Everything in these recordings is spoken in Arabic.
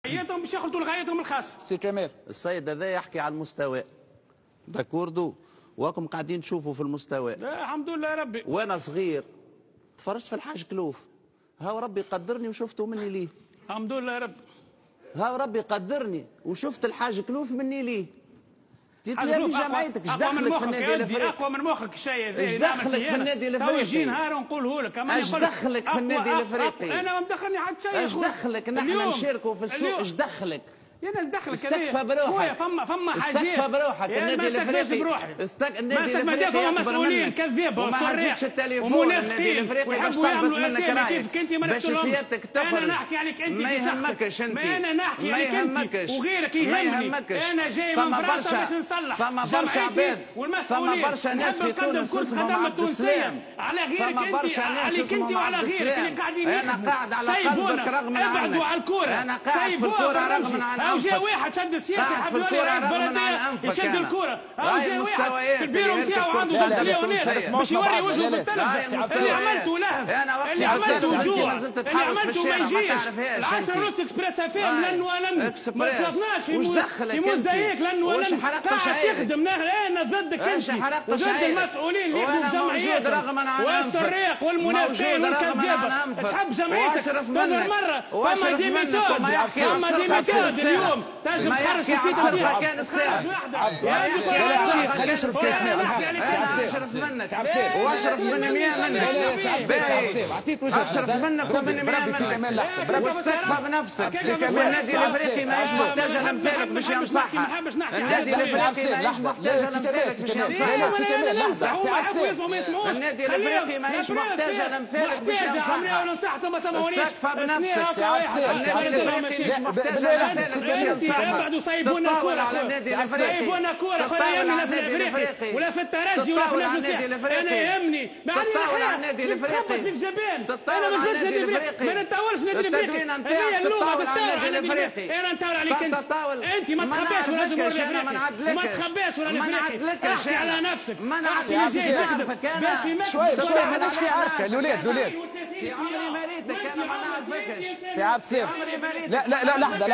غايتهم باش يخلطوا لغايتهم الخاصه. سي كمال السيد هذا يحكي على المستوى داكوردو، واكم قاعدين تشوفوا في المستوى. الحمد لله يا ربي. وانا صغير تفرجت في الحاج كلوف، هاو ربي قدرني وشفته مني ليه. الحمد لله يا ربي. هاو ربي قدرني وشفت الحاج كلوف مني ليه. تتلاقي جمعيتك ايش دخلك في النادي الافريقي؟ اقوى من مخك الشيء هذا. ايش دخلك في النادي الافريقي؟ تو يجي نهار ونقوله لك. ايش دخلك في النادي الافريقي؟ انا ما مدخلني حتى شيء. ايش دخلك نحن نشاركوا في السوق؟ ايش دخلك؟ يا انا ندخلك استكفى بروحك. فما حاجات استكفى بروحك. النادي الافريقي النادي الافريقي فما مسؤولين كذابه وصريح ومنافقين ويحبوا يعملوا اسامي كيفك انت ما باش سيادتك تخرج. انا نحكي عليك انت ما يهمكش انت. انا نحكي عليك انت وغيرك يهمني. انا جاي من فرنسا باش نصلح. فما برشا عباد، فما برشا ناس في تونس اسمهم عبد السلام، على غيرك فما برشا ناس اسمهم عبد السلام. انا قاعد على قلبك رغم عنك. ابعدوا على الكوره. انا قاعد في الكوره رغم عن او جا واحد شد السياسي حب يولي رئيس بلديه يشد الكوره. او جا واحد في البيرو نتاعو عنده زوج مليونات باش يوري وجهه في التلفزه. اللي عملته لهف، اللي عملته جوع، اللي عملته ما يجيش. العشرة ونص اكسبريس افام لن ولن ما طلبناش في موزايك لن ولن. قاعد تخدم انا ضدك انت وضد المسؤولين اللي يخدموا جمعيتك والسراق والمنافقين والكذابه. تحب جمعيتك تظهر مره. فما ديميتوز، فما ديميتوز اليوم تنجم تخرج في السيت نتاعك. كان الساعه خليه يشرب في اسماء. اشرف منك واشرف من 100 منك. عطيت وجهك. اشرف منك ومن 100 منك. واستكفى بنفسك. والنادي الافريقي ماهيش محتاج لامثالك باش ينصحها. النادي الافريقي ماهيش محتاج لامثالك باش ينصحها. النادي الافريقي ماهيش محتاج لامثالك باش ينصحها. استكفى بنفسك. النادي الافريقي ماهيش محتاج لامثالك باش ينصحها. ابعدوا صيبونا كوره. صيبونا كوره خويا يهمني لا في الافريقي ولا في الترجي ولا في النادي. انا يهمني تطاول على النادي الافريقي. في الجبان. انا ما نقولش النادي الافريقي. ما نتطاولش النادي الافريقي. هي اللغه تتطاول على النادي الافريقي. انا نتطاول عليك انت ما تخباش ولا جمهور الافريقي وما تخباش ولا الافريقي. احكي على نفسك. احكي جاي تخدم باش في شوي ماناش في عركه. الاولاد عمري ما ريتك. انا ما نعرفكش سي عبد السلام. لا لحظه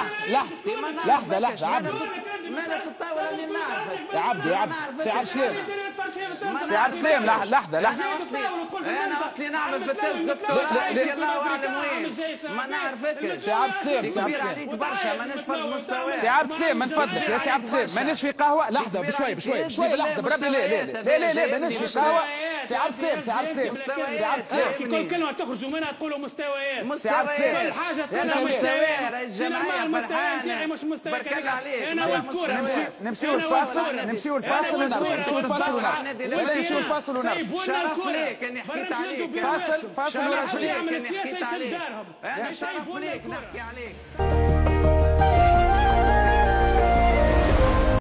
ماذا تطاول اني نعرفك يا عبد سي عبد السلام. سي عبد السلام لحظه. انا وقت لي نعمل في التست دكتور الله اعلم وين. ما نعرفكش سي عبد السلام. كبير عليك برشا مانيش في المستوى. سي عبد السلام من فضلك يا سي عبد السلام مانيش في قهوه. لحظه بشوي لحظه بربي. لا مانيش في قهوه. سي عبد السلام كل كلمه تخرجوا منها تقولوا مستويات. كل حاجه تقولها مستويات. الجماعه المستوى نتاعي مش مستوى. بارك الله عليك. انا والكره نمشيو الفاصل ونرجع. شرف ليك اني حكيت عليك. فاصل ونرجع. يعمل السياسه يشد دارهم. شرف ليك نحكي عليك.